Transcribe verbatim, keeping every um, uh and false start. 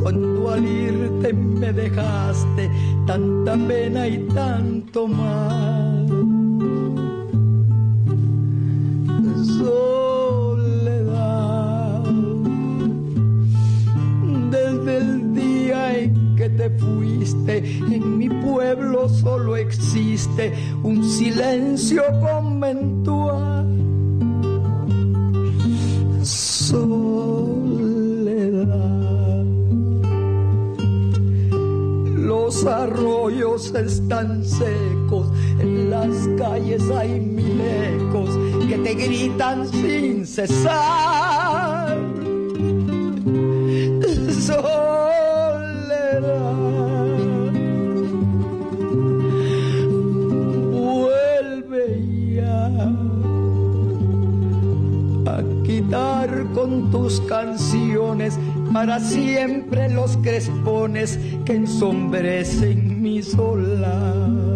cuando al irte me dejaste tanta pena y tanto mal. Soledad, desde el día en que te fuiste, en mi pueblo solo existe un silencio conventual. Soledad, los arroyos están secos, en las calles hay mil ecos que te gritan sin cesar. Soledad, vuelve ya a quitar con tus canciones para siempre los crespones que ensombrecen mi solar.